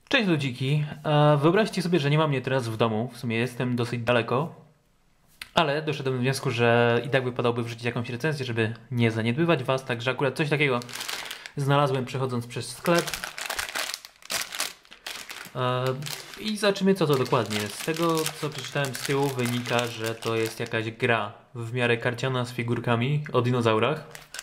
Cześć ludziki, wyobraźcie sobie, że nie mam mnie teraz w domu, w sumie jestem dosyć daleko, ale doszedłem do wniosku, że i tak wypadałoby wrzucić jakąś recenzję, żeby nie zaniedbywać was, także akurat coś takiego znalazłem przechodząc przez sklep. I zobaczymy co to dokładnie. Z tego co przeczytałem z tyłu wynika, że to jest jakaś gra w miarę karciana z figurkami o dinozaurach.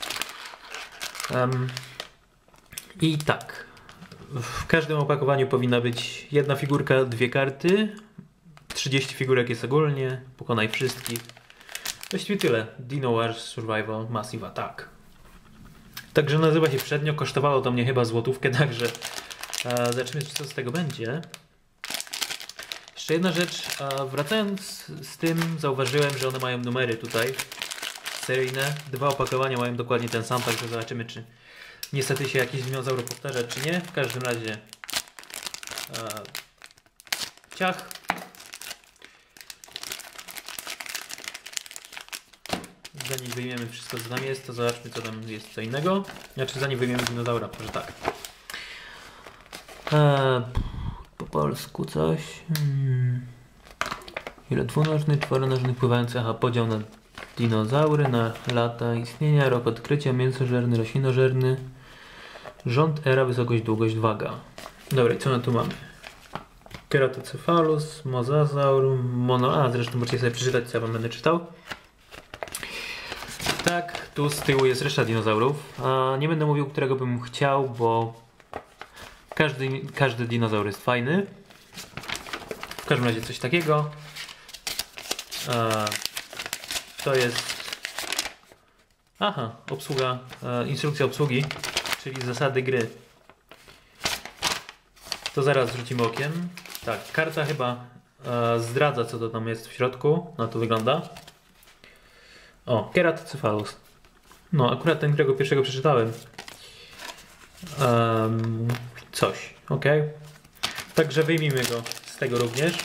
I tak. W każdym opakowaniu powinna być jedna figurka, dwie karty. 30 figurek jest ogólnie. Pokonaj wszystkich. Właściwie tyle. Dino Wars Survival Massive Attack. Także nazywa się przednio. Kosztowało to mnie chyba złotówkę, także zobaczymy co z tego będzie. Jeszcze jedna rzecz. Wracając z tym zauważyłem, że one mają numery tutaj. Seryjne. Dwa opakowania mają dokładnie ten sam, także zobaczymy czy niestety się jakiś dinozaur powtarza, czy nie. W każdym razie ciach. Zanim wyjmiemy wszystko co tam jest, to zobaczmy co tam jest co innego. Znaczy zanim wyjmiemy dinozaura, może tak. Po polsku coś. Ile dwunożny, czworonożny, pływający. Aha, podział na dinozaury, na lata istnienia, rok odkrycia, mięsożerny, roślinożerny. Rząd, era, wysokość, długość, waga. Dobra, i co my tu mamy? Keratocephalus, mosasaur, a zresztą możecie sobie przeczytać, co ja wam będę czytał. Tak, tu z tyłu jest reszta dinozaurów. Nie będę mówił, którego bym chciał, bo każdy dinozaur jest fajny. W każdym razie coś takiego. To jest... Aha, obsługa, instrukcja obsługi, czyli zasady gry. To zaraz rzucimy okiem. Tak, karta chyba zdradza co to tam jest w środku. Na to wygląda. O, Keratocephalus. No, akurat ten, którego pierwszego przeczytałem. Coś, ok. Także wyjmijmy go z tego również.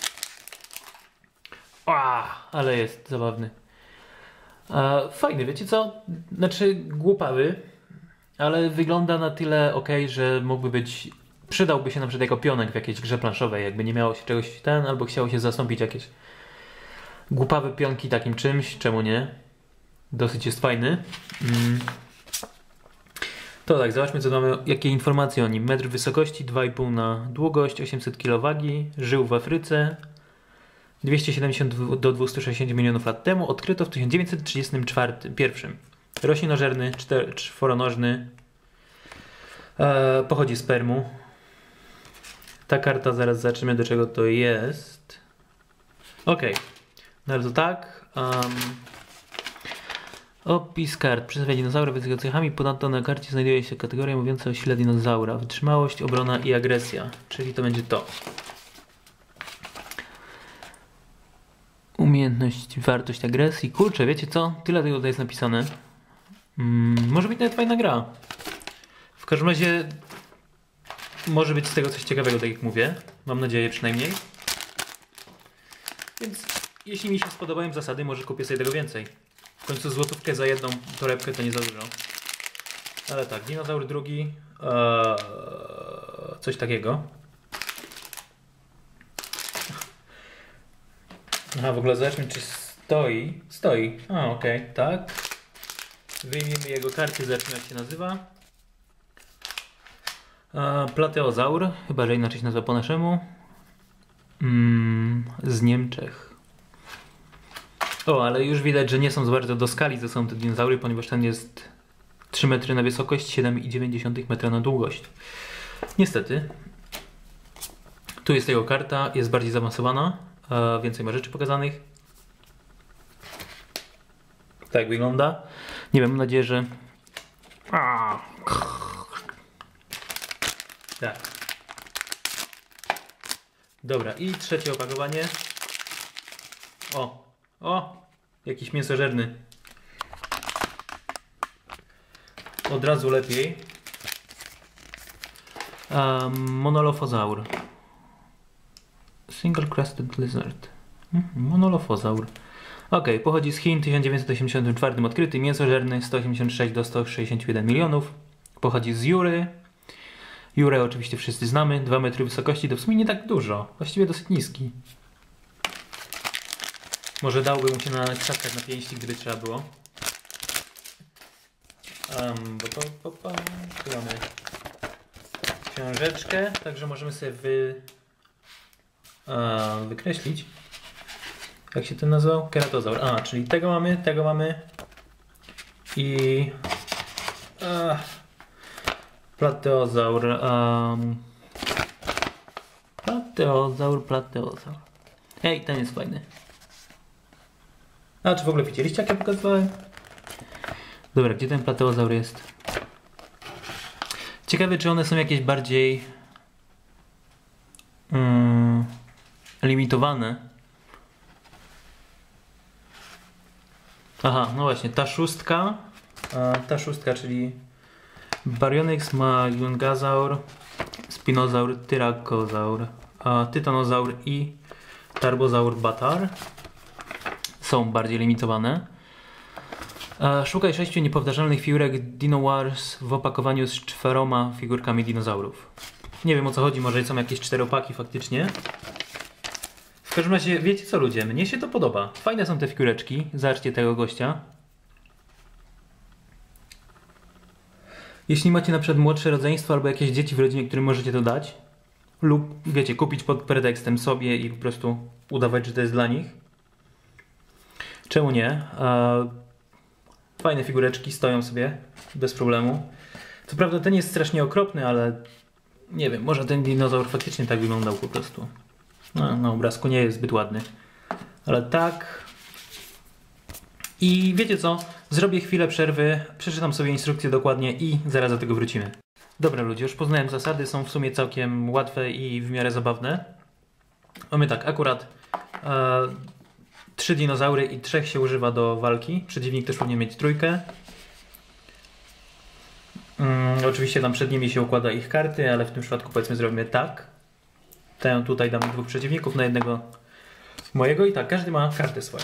Ale jest zabawny. Fajny, wiecie co? Znaczy głupawy, ale wygląda na tyle ok, że mógłby być... Przydałby się na przykład jako pionek w jakiejś grze planszowej, jakby nie miało się czegoś albo chciało się zastąpić jakieś głupawe pionki takim czymś, czemu nie? Dosyć jest fajny. To tak, zobaczmy co mamy, jakie informacje o nim. Metr wysokości, 2,5 na długość, 800 kg wagi, żył w Afryce. 270 do 260 milionów lat temu, odkryto w 1931. Roślinożerny, czworonożny, pochodzi z Permu. Ta karta, zaraz zobaczymy do czego to jest. Ok, no to tak. Opis kart. Przedstawia dinozaury z cechami. Ponadto na karcie znajduje się kategoria mówiąca o sile dinozaura. Wytrzymałość, obrona i agresja. Czyli to będzie to. Umiejętność, wartość agresji. Kurczę, wiecie co? Tyle tego tutaj jest napisane. Może być nawet fajna gra. W każdym razie może być z tego coś ciekawego, tak jak mówię. Mam nadzieję przynajmniej. Więc jeśli mi się spodobają zasady, może kupię sobie tego więcej. W końcu złotówkę za jedną torebkę to nie za dużo. Ale tak, dinozaur drugi. Coś takiego. Aha, w ogóle zobaczmy czy stoi. Stoi. Okej, tak. Wyjmiemy jego karty, zobaczymy jak się nazywa. Plateozaur, chyba że inaczej się nazywa po naszemu. Z Niemczech. O, ale już widać, że nie są za bardzo do skali, to są te dinozaury, ponieważ ten jest 3 metry na wysokość, 7,9 metra na długość. Niestety. Tu jest jego karta, jest bardziej zaawansowana. Więcej ma rzeczy pokazanych. Tak wygląda. Nie wiem, mam nadzieję, że... Tak. Dobra, i trzecie opakowanie. O! Jakiś mięsożerny. Od razu lepiej. Monolophosaur. Single Crested Lizard. Monolophosaur. Ok, pochodzi z Chin, w 1984 odkryty, mięsożerny, 186 do 161 milionów. Pochodzi z Jury. Jurę oczywiście wszyscy znamy, 2 metry wysokości to w sumie nie tak dużo, właściwie dosyć niski. Może dałby mu się na krzaskach na pięści, gdyby trzeba było. Tu mamy książeczkę, także możemy sobie wykreślić. Jak się ten nazywał? Keratozaur. Czyli tego mamy i plateozaur. Plateozaur. Ej, ten jest fajny. Czy w ogóle widzieliście, jak ja pokazywałem? Dobra, gdzie ten plateozaur jest? Ciekawe, czy one są jakieś bardziej limitowane. No właśnie, ta szóstka, czyli Baryonyx ma Jungasaur, Spinosaur, Tyrannosaur, Tytanosaur i Tarbosaur Batar są bardziej limitowane. Szukaj 6 niepowtarzalnych figurek Dino Wars w opakowaniu z 4 figurkami dinozaurów. Nie wiem, o co chodzi, może są jakieś 4 opaki faktycznie. W każdym razie, wiecie co ludzie, mnie się to podoba. Fajne są te figureczki, zobaczcie tego gościa. Jeśli macie na przykład młodsze rodzeństwo albo jakieś dzieci w rodzinie, którym możecie to dać, lub wiecie, kupić pod pretekstem sobie i po prostu udawać, że to jest dla nich. Czemu nie? Fajne figureczki, stoją sobie bez problemu. Co prawda ten jest strasznie okropny, ale nie wiem, może ten dinozaur faktycznie tak wyglądał po prostu. Na obrazku nie jest zbyt ładny. Ale tak. I wiecie co? Zrobię chwilę przerwy, przeczytam sobie instrukcję dokładnie i zaraz do tego wrócimy. Dobra ludzie, już poznałem zasady, są w sumie całkiem łatwe i w miarę zabawne. Mamy tak, akurat 3 dinozaury i 3 się używa do walki. Przeciwnik też powinien mieć 3. Oczywiście tam przed nimi się układa ich karty, ale w tym przypadku powiedzmy zrobimy tak. Tutaj damy 2 przeciwników na jednego mojego i tak, każdy ma kartę swoją.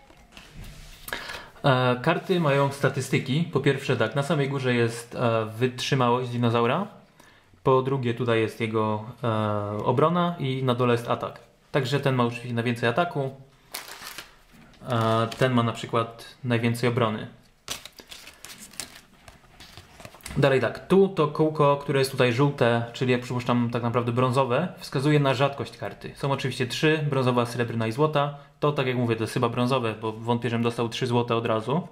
Karty mają statystyki. Po pierwsze tak, na samej górze jest wytrzymałość dinozaura. Po drugie tutaj jest jego obrona i na dole jest atak. Także ten ma oczywiście najwięcej ataku. Ten ma na przykład najwięcej obrony. Dalej tak, tu to kółko, które jest tutaj żółte, czyli jak przypuszczam tak naprawdę brązowe, wskazuje na rzadkość karty. Są oczywiście 3, brązowa, srebrna i złota. To tak jak mówię, to jest chyba brązowe, bo wątpię, żebym dostał 3 złote od razu.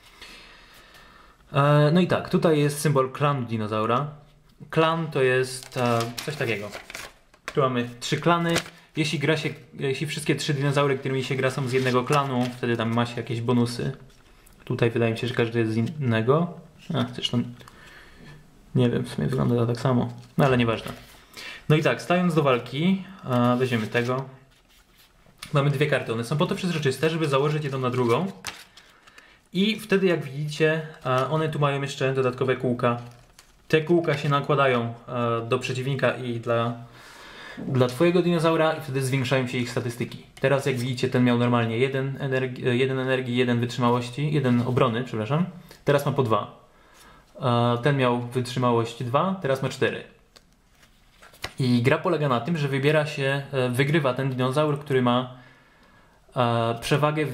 No i tak, tutaj jest symbol klanu dinozaura. Klan to jest coś takiego. Tu mamy 3 klany. Jeśli wszystkie 3 dinozaury, którymi się gra, są z jednego klanu, wtedy tam ma się jakieś bonusy. Tutaj wydaje mi się, że każdy jest z innego. Zresztą nie wiem, w sumie wygląda to tak samo. No ale nieważne. No i tak, stając do walki, weźmiemy tego. Mamy 2 karty, one są po to przezroczyste, żeby założyć jedną na drugą. I wtedy jak widzicie, one tu mają jeszcze dodatkowe kółka. Te kółka się nakładają do przeciwnika i dla twojego dinozaura i wtedy zwiększają się ich statystyki. Teraz jak widzicie, ten miał normalnie 1 energii, 1 wytrzymałości, 1 obrony, przepraszam. Teraz ma po 2. Ten miał wytrzymałość 2, teraz ma 4. I gra polega na tym, że wygrywa ten dinozaur, który ma przewagę w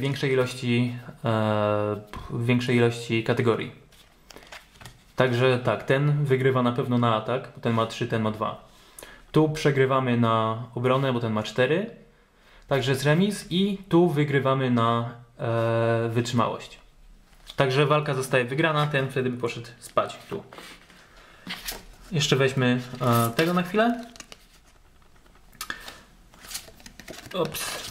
większej ilości kategorii. Także tak, ten wygrywa na pewno na atak, bo ten ma 3, ten ma 2. Tu przegrywamy na obronę, bo ten ma 4. Także jest remis i tu wygrywamy na wytrzymałość. Także walka zostaje wygrana, ten wtedy by poszedł spać tu. Jeszcze weźmy tego na chwilę. Ops.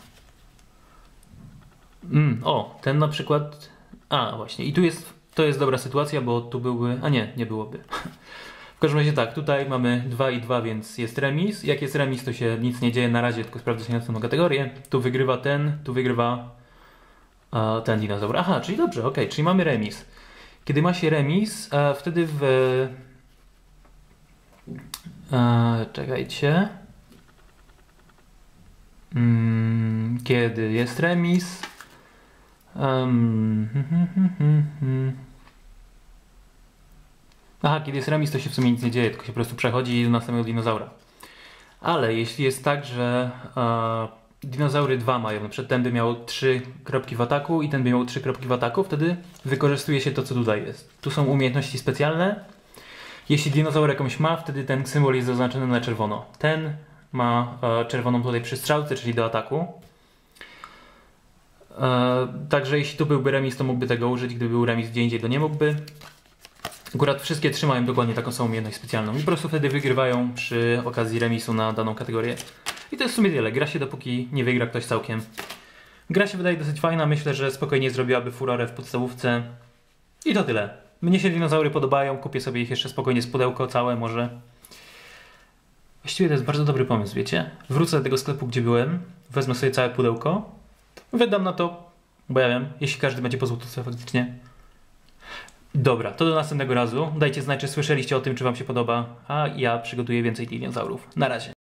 Ten na przykład... właśnie. I to jest dobra sytuacja, bo tu byłby... nie byłoby. W każdym razie tak, tutaj mamy 2 i 2, więc jest remis. Jak jest remis, to się nic nie dzieje na razie, tylko sprawdza się następną kategorię. Tu wygrywa ten, tu wygrywa ten dinozaur. Czyli dobrze, okej, czyli mamy remis. Kiedy ma się remis, wtedy czekajcie. Kiedy jest remis... Aha, kiedy jest remis, to się w sumie nic nie dzieje, tylko się po prostu przechodzi do następnego dinozaura. Ale jeśli jest tak, że dinozaury 2 mają, na przykład ten by miał 3 kropki w ataku i ten by miał 3 kropki w ataku, wtedy wykorzystuje się to, co tutaj jest. Tu są umiejętności specjalne. Jeśli dinozaur jakąś ma, wtedy ten symbol jest zaznaczony na czerwono. Ten ma czerwoną tutaj przy strzałce, czyli do ataku. Także jeśli tu byłby remis, to mógłby tego użyć, gdyby był remis gdzie indziej, to nie mógłby. Akurat wszystkie trzymają dokładnie taką samą umiejętność specjalną i po prostu wtedy wygrywają przy okazji remisu na daną kategorię. I to jest w sumie tyle. Gra się, dopóki nie wygra ktoś całkiem. Gra się wydaje dosyć fajna. Myślę, że spokojnie zrobiłaby furorę w podstawówce. I to tyle. Mnie się dinozaury podobają. Kupię sobie ich jeszcze spokojnie z pudełko całe może. Właściwie to jest bardzo dobry pomysł, wiecie? Wrócę do tego sklepu, gdzie byłem. Wezmę sobie całe pudełko. Wydam na to, bo ja wiem, jeśli każdy będzie po złotówce faktycznie. Dobra, to do następnego razu. Dajcie znać, czy słyszeliście o tym, czy wam się podoba, a ja przygotuję więcej dinozaurów. Na razie.